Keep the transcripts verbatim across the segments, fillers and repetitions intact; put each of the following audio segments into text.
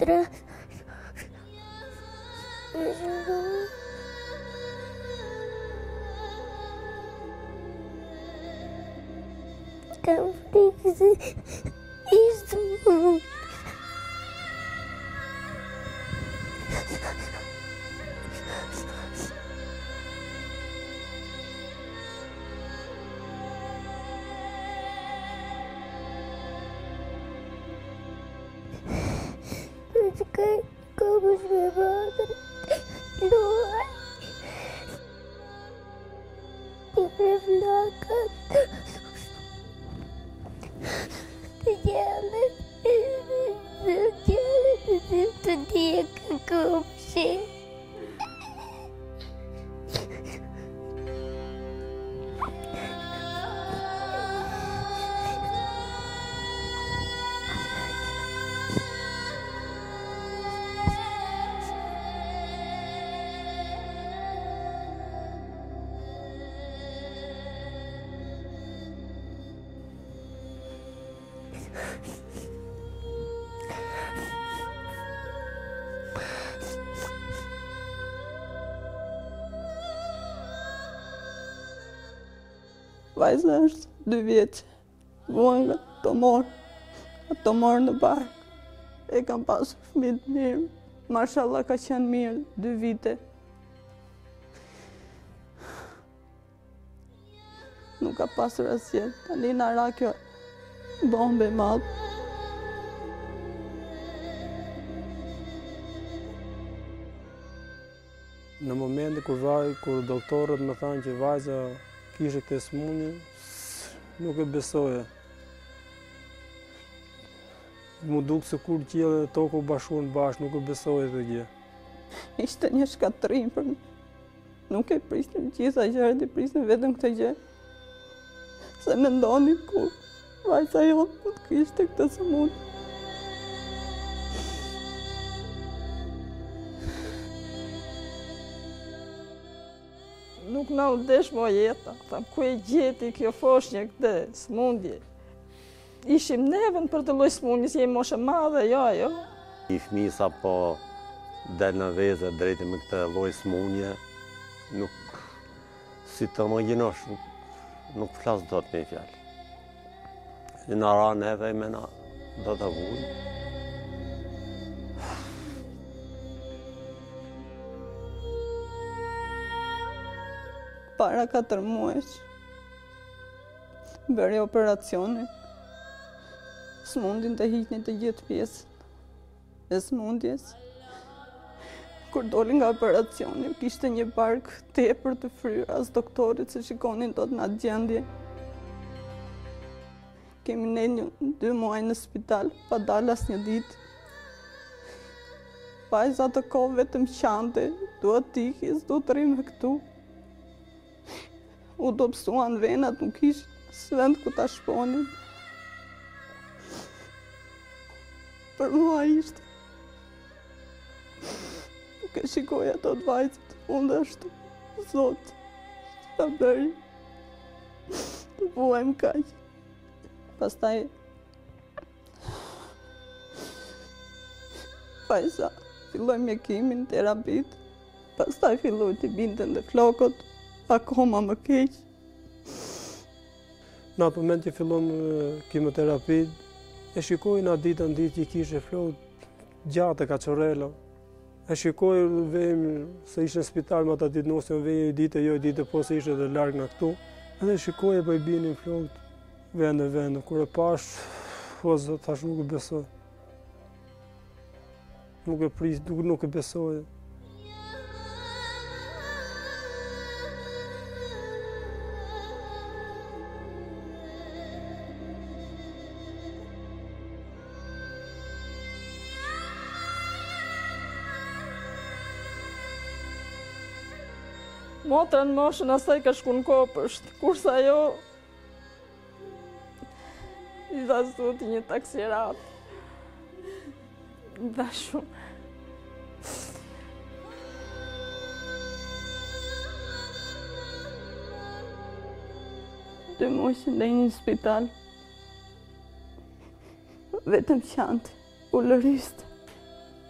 tre. Kam frikë se ishte mund. Kay kabus bebadan doa dibelakang jalan jalan dia ke kursi. Vajza është dy vjeç, vuan të morë, të morë në barë. E kam pasur fëmijë të mirë, mashallah ka qenë mirë, dy vite. Nuk ka pasur asgjë, tani na ra kjo bombe e madhe. Në momentin kur vaj, kur doktorët më thanë që vajza kishte këtë smundje, nuk e besoja. Mu duk se kur qiellja dhe toka u bashkuan bashkë, nuk e besoja këtë gjë. Ishte një shkatrim për më. Nuk e prisnim gjitha gjërat, e prisnim vetëm këtë gjë. Se mendonin kur vajza jote nuk kishte këtë smundje. Nuk na u desh mo jeta, tham, ku e gjeti kjo foshnjë këtë smundje. Ishim neven për të lloj smundjes, jemi moshe madhe, jo, jo. I fëmijë sa po del në vezë drejtë me këtë lloj smundje, nuk, si të më gjenosh, nuk, nuk flas dot me fjalë. Në ra neve me na do të vuj. Para katër muajsh, bëri operacionin, smundin të hiqnin të gjithë pjesën e smundjes. Kur doli nga operacioni, kishte një barkë tepër të fryrë, as doktorit se shikonin dot në atë gjendje. Kemi ne një dy muaj në spital, pa dalë asnjë ditë. Vajza të kohë vetëm qante, duhet tiki, s'du të rrimë këtu. U dobësuan venat, nuk ishte s'vend ku ta shponin. Për mua ishte. Nuk e shikoj ato të vajzët, unë ashtu, Zot, ta bëri. Të vuajmë kaq. Pastaj vajza filloi mjekimin, terapit. Pastaj filloi të bindën dhe flokët. Akoma më keq. Në atë moment që fillon kimoterapi, e shikoj në ditë në ditë që kishe flokët gjatë ka qorela. E shikoj vejmë se ishte në spital, më ata ditë nosin vejë i ditë, jo i ditë, po se ishte dhe largë nga këtu. Edhe shikoj e po i binin flokët vende vende. Kur e pash, o Zot, thash nuk e besoj. Nuk e pris, nuk, nuk e besoj. Motra në moshën asaj ka shku në Kopësht, kurse ajo i dha zoti një taksirat. I dha shumë. Dy muaj që ndej një spital, vetëm qantë, u lërist.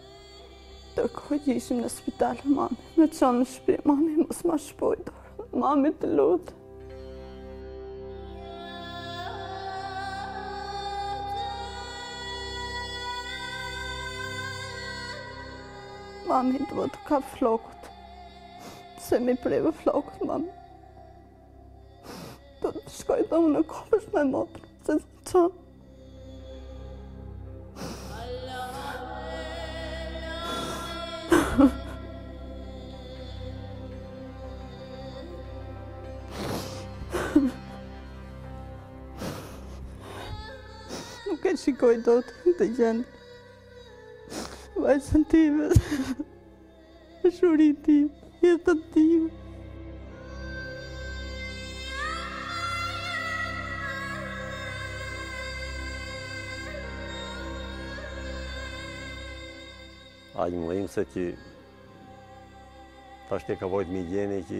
kërkoj që ishim në spital, mami. Me të qonë në shpi, mami, mos ma shpojtë. Mami, të lutë. Mami, do të kap flokët. Se mi preve flokët, mami. Do të shkoj dhe unë në kopësh me motër, se të qonë. Nuk e shikoj do të të gjendë. Vajzën time, shurin time, jetën time. A një më imë se që ta shte ka vojtë mi gjeni që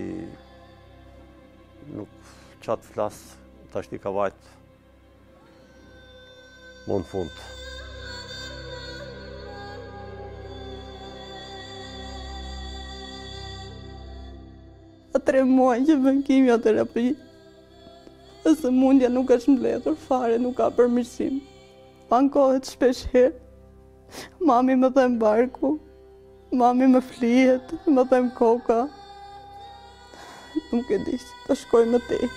nuk qatë flasë, ta shte ka vajtë më në fundë. A tre muaj që vën kimioterapi, dhe se mundja nuk është mbledhur fare, nuk ka përmirësim. Pankohet shpesh herë. Mami më them barku, mami më flihet, më them koka. Nuk e di që të shkoj më tej.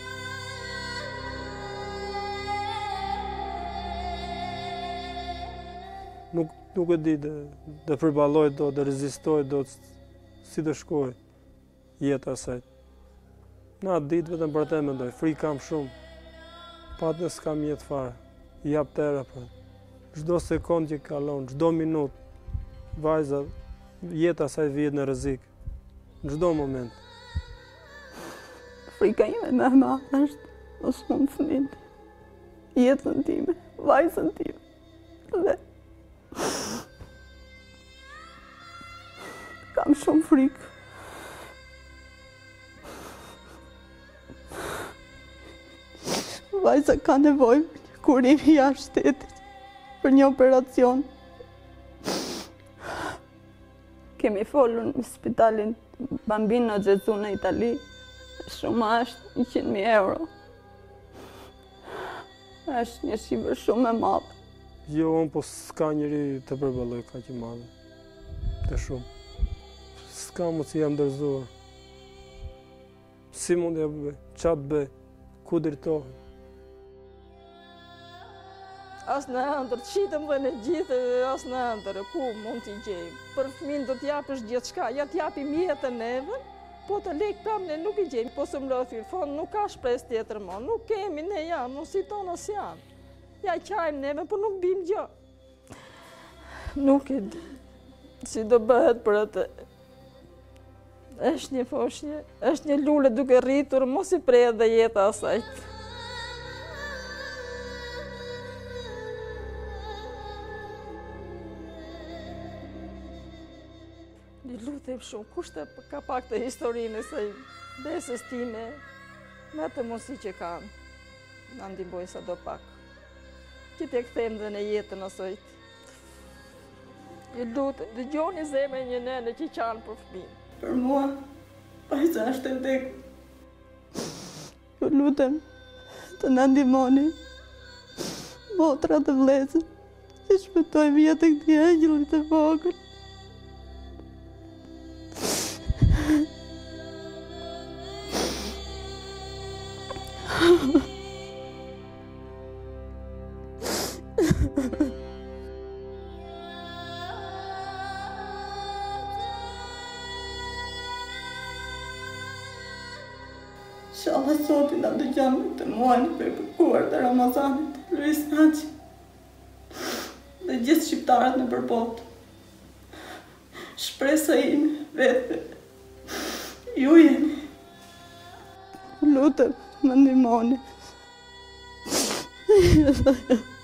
Nuk, nuk e di dhe, dhe përballoj do, dhe rezistoj do, si të shkoj jeta asaj. Na atë ditë vetëm për te mendoj, frikë kam shumë, patë në s'kam jetë fare, jap tëra për. Çdo sekond që kalon, çdo minutë, vajza, jeta asaj vihet në rrezik, në çdo moment. Frika ime me ma është, mos mund fëmijën tim, jetën time, vajzën time. Dhe kam shumë frikë. Vajza ka nevojë një kurim jashtë shtetit për një operacion. Kemi folur në spitalin Bambino Gesù në Itali, shuma është njëqind mijë euro. Është një shifër shumë e madhe. Jo, unë po s'ka njëri të përballoj ka që madhe, të shumë. S'ka mu që jam dërzuar. Si mund e bëj, qatë bëj, ku dritohet. As në ëndër, qitëm dhe në gjithë, as në ëndër, ku mund t'i gjejmë. Për fëmin do t'japësh gjithë shka, ja t'japim jetën neve, po të lekë pëm ne nuk i gjejmë, po së mlodhë fond, nuk ka shpres tjetër mo, nuk kemi ne jam, nuk si tonë as janë. Ja qajmë neve, po nuk bim gjë. Nuk e di, si do bëhet për atë. Është një foshnje, është një lule duke rritur, mos i prej dhe jeta asajtë. Një lutem shumë, kushte ka pak të historinë e saj besës time, me të mundësi që kanë, në ndihmojnë sa do pak. Që të kthejmë dhe në jetën asojt. Një lutem, dëgjoni zemrën një nene që qanë për fëmijën. Për mua, vajza është e vdekur. Ju lutem të na ndihmoni, motra të vëllezër, që shpëtojmë jetën e këtij angjëlli të vogël. Inshallah sotin na dëgjon të muajin për kërkuar të Ramazanit, Luis Naçi dhe gjithë shqiptarët në përbot. Shpresa ime vetë ju jeni. Lutem, më ndihmoni.